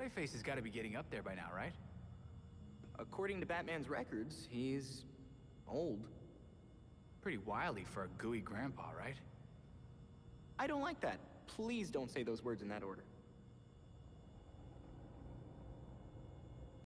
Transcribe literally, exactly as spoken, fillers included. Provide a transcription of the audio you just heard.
Clayface has got to be getting up there by now, right? According to Batman's records, he's old. Pretty wily for a gooey grandpa, right? I don't like that. Please don't say those words in that order.